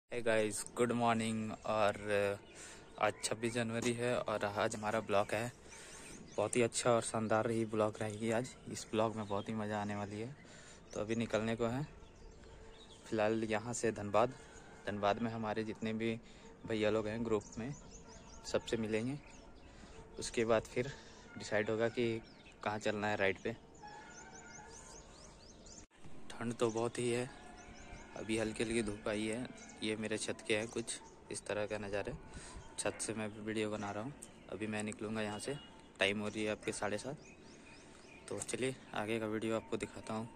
Hey guys, good morning. और आज 26 जनवरी है और आज हमारा ब्लॉग है। बहुत ही अच्छा और शानदार ही ब्लॉग रहेगी आज। इस ब्लॉग में बहुत ही मज़ा आने वाली है। तो अभी निकलने को है फ़िलहाल यहाँ से धनबाद में हमारे जितने भी भैया लोग हैं ग्रुप में सबसे मिलेंगे। उसके बाद फिर डिसाइड होगा कि कहाँ चलना है राइड पे। ठंड तो बहुत ही है, अभी हल्की हल्की धूप आई है। ये मेरे छत के है कुछ इस तरह का नज़ारे। छत से मैं वीडियो बना रहा हूँ। अभी मैं निकलूँगा यहाँ से, टाइम हो रही है आपके 7:30। तो चलिए आगे का वीडियो आपको दिखाता हूँ।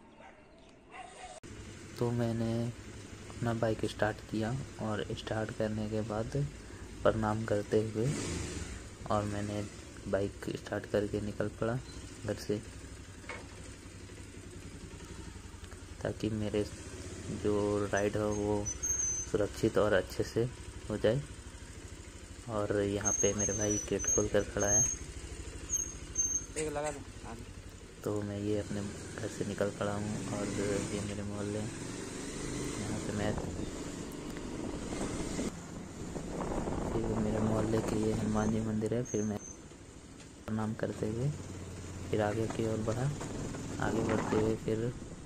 तो मैंने अपना बाइक स्टार्ट किया और स्टार्ट करने के बाद प्रणाम करते हुए और मैंने बाइक स्टार्ट करके निकल पड़ा घर से, ताकि मेरे जो राइड है वो सुरक्षित और अच्छे से हो जाए। और यहाँ पे मेरे भाई गेट खोल कर खड़ा है, लगा दो। तो मैं ये अपने घर से निकल पड़ा हूँ। और ये मेरे मोहल्ले, यहाँ पे मैं फिर मेरे मोहल्ले के ये हनुमान जी मंदिर है। फिर मैं प्रणाम करते हुए फिर आगे की ओर बढ़ा। आगे बढ़ते हुए फिर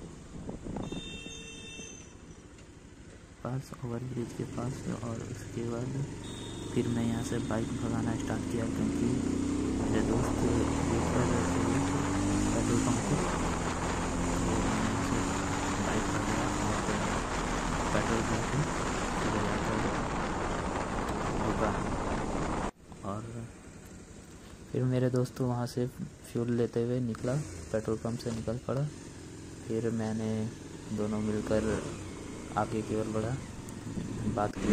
पास ओवर ब्रिज के पास, और उसके बाद फिर मैं यहाँ से बाइक भगाना स्टार्ट किया, क्योंकि मेरे दोस्त वेट कर रहे थे पेट्रोल पंप पे। तो मैं यहाँ से बाइक भगाया और पेट्रोल पंप पे ले जाकर रुका। और फिर मेरे दोस्त वहाँ से फ्यूल लेते हुए निकला, पेट्रोल पंप से निकल पड़ा। फिर मैंने दोनों मिलकर आगे की ओर बढ़ा, बात की।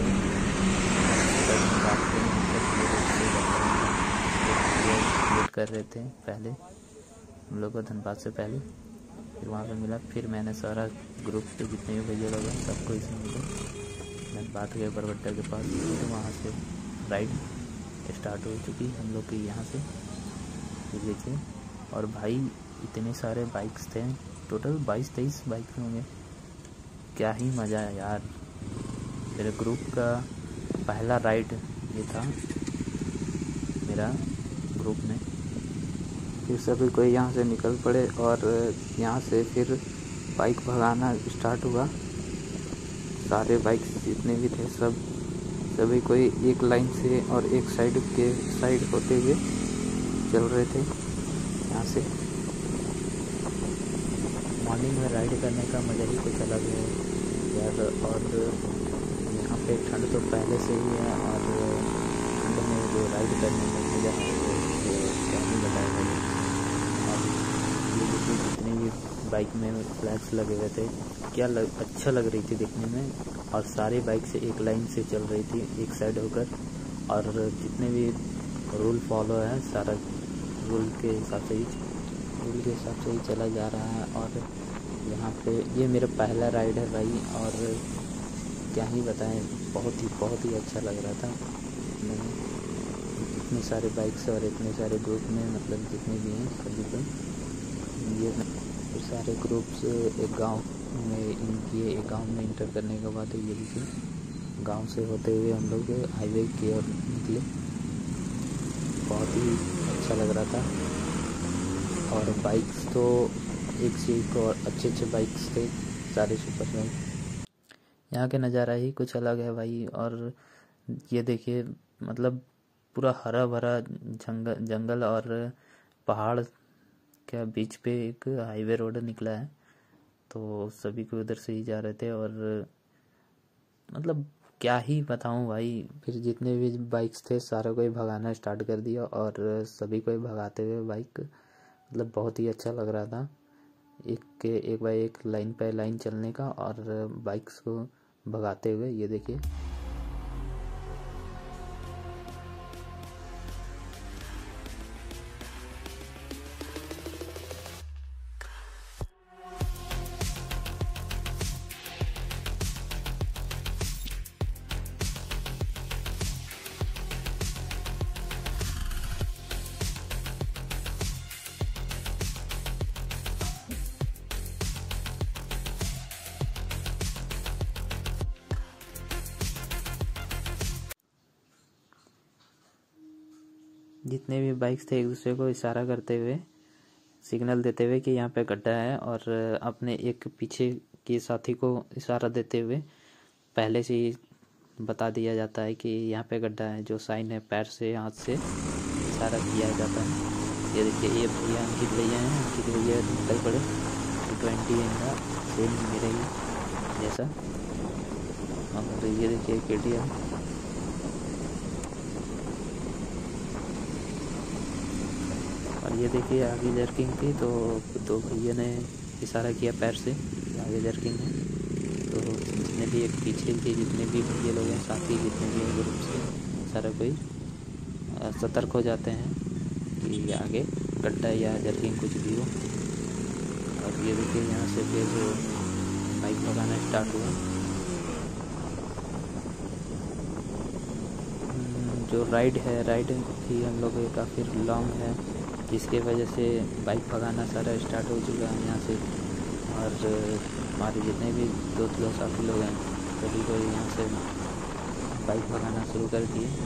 वेट कर रहे थे पहले हम लोग को, धनबाद से पहले। फिर वहाँ पे मिला। फिर मैंने सारा ग्रुप के जितने भी भैया लोग हैं सबको इसमें मिले धनबाद के बरबट्टा के पास। फिर वहाँ से राइड स्टार्ट हो चुकी हम लोग की यहाँ से। देखिए, और भाई इतने सारे बाइक्स थे, टोटल 22-23 बाइक होंगे। क्या ही मज़ा है यार। मेरे ग्रुप का पहला राइड ये था मेरा ग्रुप में। फिर सभी कोई यहाँ से निकल पड़े और यहाँ से फिर बाइक भगाना स्टार्ट हुआ। सारे बाइक्स जितने भी थे सभी कोई एक लाइन से और एक साइड होते हुए चल रहे थे यहाँ से। मॉर्निंग में राइड करने का मज़ा ही कुछ अलग है यार। और यहाँ पे ठंड तो पहले से ही है, और ठंड में जो राइड करने में मज़ा है वो क्या नहीं बताया। और ये देखिए जितने भी बाइक में फ्लैग्स लगे हुए थे, क्या अच्छा लग रही थी दिखने में। और सारी बाइक से एक लाइन से चल रही थी, एक साइड होकर। और जितने भी रूल फॉलो है सारा रूल के हिसाब से ही चला जा रहा है। और यहाँ पे ये मेरा पहला राइड है भाई, और क्या ही बताएं, बहुत ही अच्छा लग रहा था। इतने सारे बाइक्स और इतने सारे ग्रुप में, मतलब जितने भी हैं सभी को ये सारे ग्रुप्स एक गांव में इंटर करने के बाद ये देखिए गांव से होते हुए हम लोग हाईवे की ओर निकले। बहुत ही अच्छा लग रहा था। और बाइक्स तो एक से एक और अच्छे बाइक्स थे, सारे सुपर बाइक। यहाँ के नज़ारा ही कुछ अलग है भाई। और ये देखिए, मतलब पूरा हरा भरा जंगल और पहाड़ के बीच पे एक हाईवे रोड निकला है। तो सभी को उधर से ही जा रहे थे, और मतलब क्या ही बताऊं भाई। फिर जितने भी बाइक्स थे सारे को ही भगाना स्टार्ट कर दिया, और सभी को ही भगाते हुए बाइक, मतलब बहुत ही अच्छा लग रहा था। एक बाय एक लाइन पे लाइन चलने का और बाइक्स को भगाते हुए। ये देखिए, जितने भी बाइक्स थे एक दूसरे को इशारा करते हुए, सिग्नल देते हुए कि यहाँ पे गड्ढा है, और अपने एक पीछे के साथी को इशारा देते हुए पहले से ही बता दिया जाता है कि यहाँ पे गड्ढा है। जो साइन है पैर से हाथ से इशारा किया जाता है। ये देखिए, ये भैया अंकित भैया हैं। अंकित भैया निकल पड़े 20 है सेम मेरे ही जैसा। और ये देखिए KTM, और ये देखिए आगे जर्किंग थी तो दो भैया ने इशारा किया पैर से आगे जर्किंग है। तो जितने भी एक पीछे के जितने भी भैया लोग हैं, साथी जितने भी हैं ग्रुप से, सारा कोई सतर्क हो जाते हैं कि आगे गड्ढा या जर्किंग कुछ भी हो। और ये देखिए यहाँ से फिर बाइक भगाना स्टार्ट हुआ। जो राइड भी हम लोग काफ़ी लॉन्ग है, जिसके वजह से बाइक भगाना सारा स्टार्ट हो चुका है यहाँ से। और हमारे जितने भी दोस्त लोग साथी लोग हैं, सभी को यहाँ से बाइक भगाना शुरू कर दिए।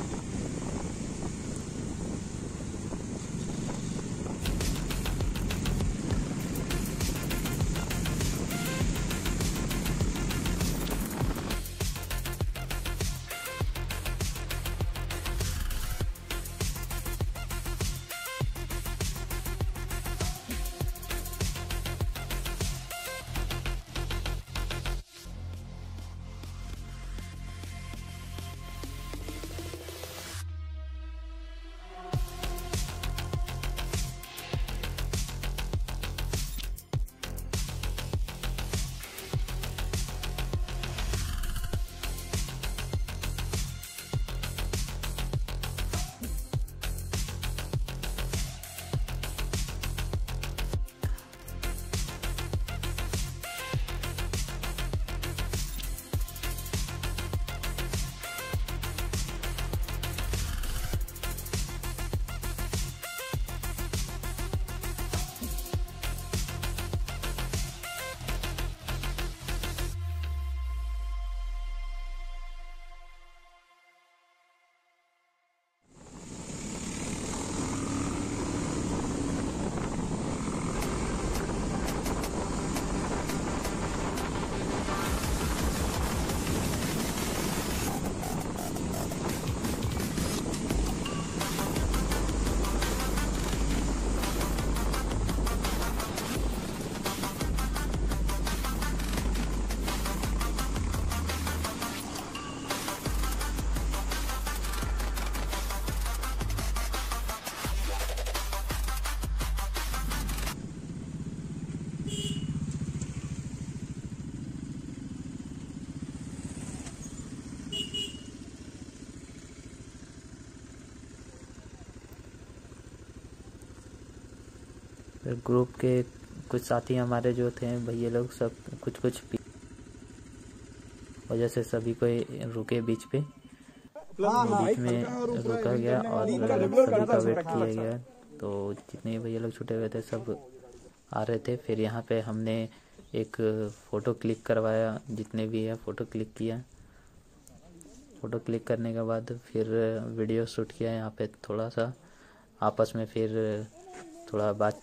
ग्रुप के कुछ साथी हमारे जो थे भैया लोग, सब कुछ वजह से सभी को रुके बीच पे, बीच में रुका गया और सभी का वेट किया गया। तो जितने भैया लोग छूटे हुए थे सब आ रहे थे। फिर यहाँ पे हमने एक फ़ोटो क्लिक करवाया, जितने भी है फ़ोटो क्लिक किया। फ़ोटो क्लिक करने के बाद फिर वीडियो शूट किया यहाँ पे, थोड़ा सा आपस में फिर थोड़ा बात।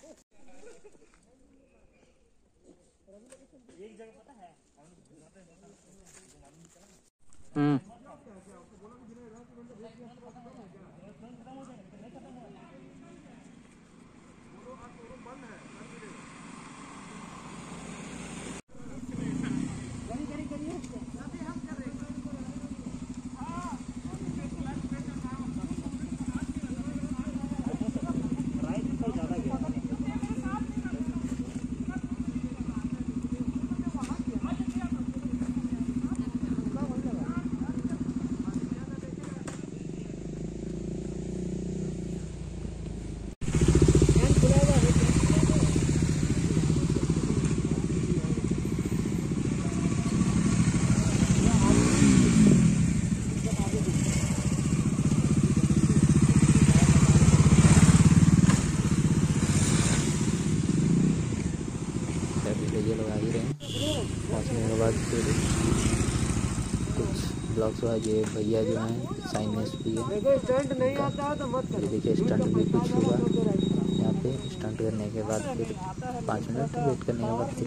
ऑल्सो ये भैया जो हैं साइनेस भी है। ये देखिए स्टंट भी कुछ हुआ यहाँ पे। स्टंट करने के बाद फिर 5 मिनट वेट करने के बाद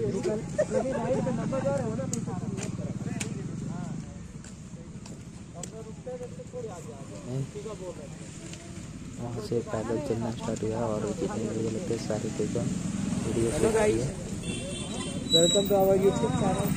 वहाँ से पैदल चलना स्टार्ट हुआ और जितने वीडियो लगते सारे कोई का वीडियो शूट किए। Welcome to our YouTube channel.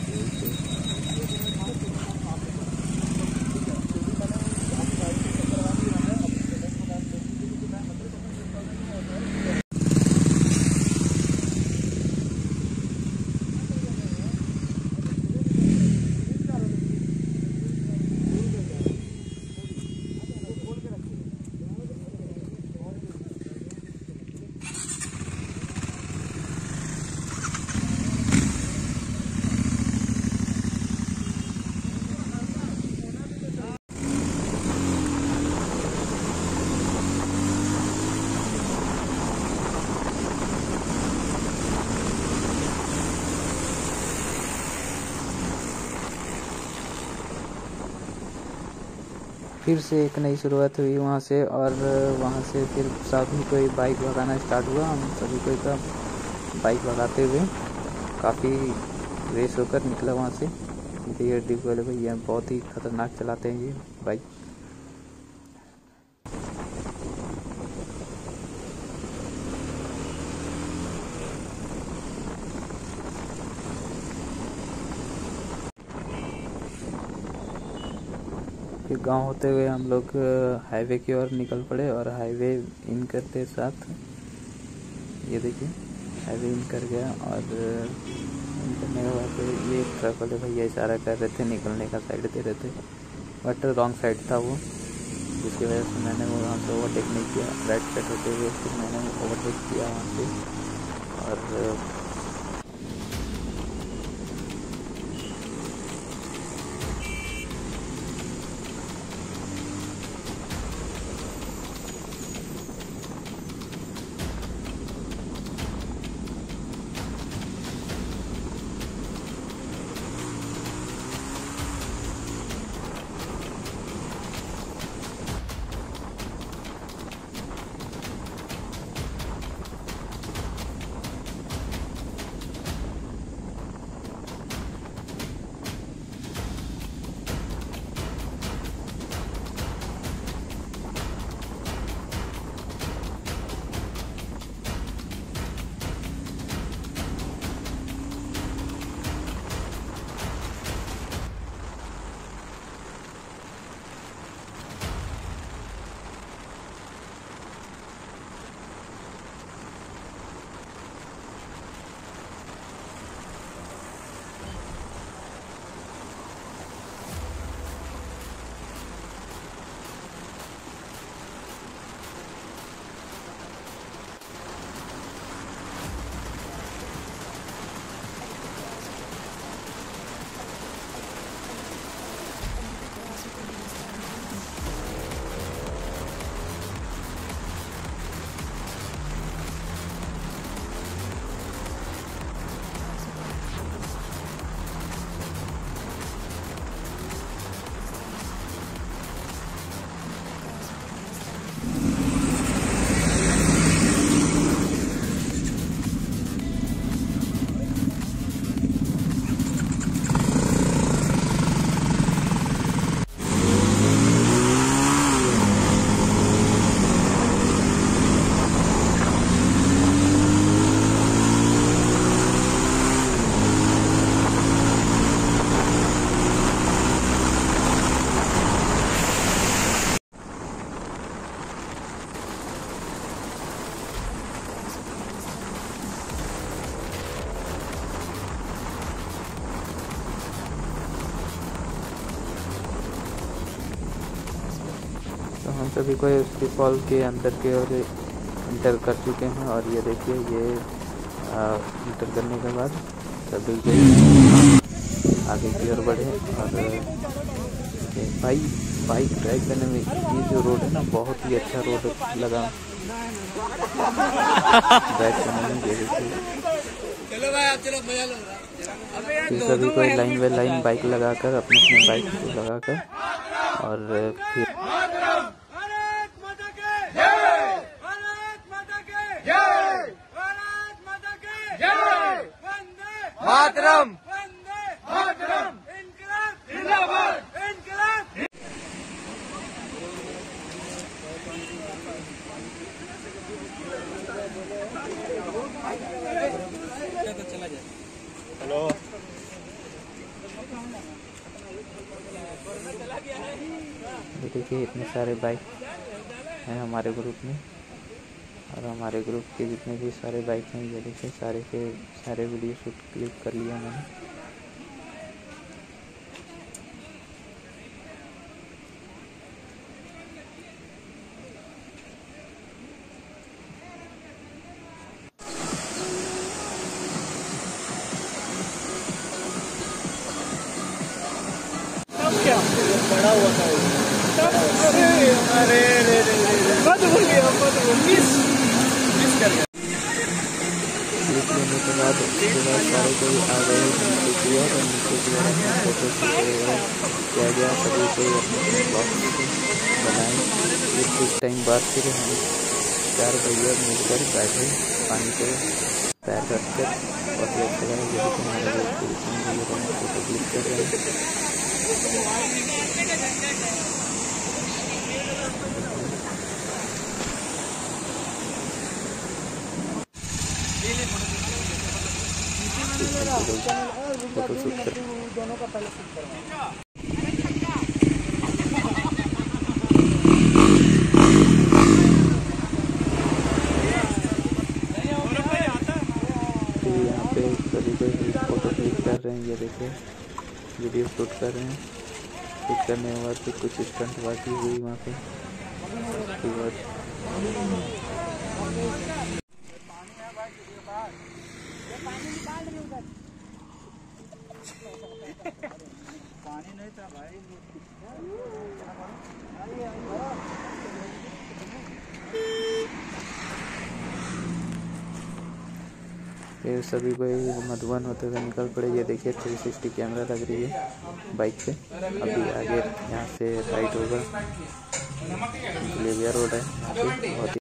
फिर से एक नई शुरुआत हुई वहाँ से, और वहाँ से फिर साथ में कोई बाइक भगाना स्टार्ट हुआ। हम सभी कोई का बाइक भगाते हुए काफ़ी रेस होकर निकला वहाँ से। ये डिप वाले भैया बहुत ही खतरनाक चलाते हैं ये बाइक। फिर गांव होते हुए हम लोग हाईवे की ओर निकल पड़े, और हाईवे इन करते साथ ये देखिए हाईवे इन कर गया। और इन करने के बाद ये ट्रक वाले भैया इशारा कर रहे थे निकलने का, साइड दे रहे थे, बट रॉन्ग साइड था वो, जिसकी वजह से मैंने वो वहाँ से ओवरटेक नहीं किया। राइट साइड होते हुए फिर मैंने ओवरटेक किया वहाँ से। और तो हम सभी को उसके फॉल के अंदर के ओर इंटर कर चुके हैं। और ये देखिए ये इंटर करने के बाद सभी के आगे की ओर बढ़े। और बाइक ड्राइव करने में ये जो रोड है ना बहुत ही अच्छा रोड लगा ड्राइव करने में। ये देखिए चलो भाई आप चलो मजा लो। फिर सभी को लाइन बाई लाइन बाइक लगाकर अपने अपने बाइक को लगाकर और फिर मातरम हेलो देखिए इतने सारे बाइक हैं हमारे ग्रुप में और हमारे ग्रुप के जितने भी सारे बाइक हैं ये देखिए सारे के सारे वीडियो शूट क्लिक कर लिया मैंने। क्या बड़ा हुआ था अरे मत बोलिए मिस कर गया। क्लिक लेने के बाद सारे कोई आ गए नीचे की ओर और नीचे की ओर फोटो किया गया। सभी कोई अपने बॉक्स बनाए। फिर कुछ टाइम बाद फिर हम 4 भैया मिलकर बैठे पानी को पैर रखकर और ये अच्छा लगा। जब हमारे फोटो क्लिक कर रहे हैं। फोटो शूट कर दोनों का पहले शूट करवाएं। यहाँ पे सभी कोई फोटो क्लिक कर रहे हैं। ये देखिए वीडियो शूट कर रहे हैं। शूट करने के बाद फिर कुछ स्टंटबाजी हुई वहाँ पे। उसके बाद पानी नहीं था भाई। फिर सभी को मधुबन होते हुए निकल पड़े। ये देखिए 360 कैमरा लग रही है बाइक पे। अभी आगे यहाँ से राइट होगा, लेविया रोड है यहाँ पे बहुत